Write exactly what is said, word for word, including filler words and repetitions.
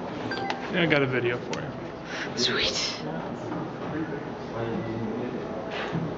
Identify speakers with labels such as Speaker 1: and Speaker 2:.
Speaker 1: Yeah, I got a video for you.
Speaker 2: Sweet.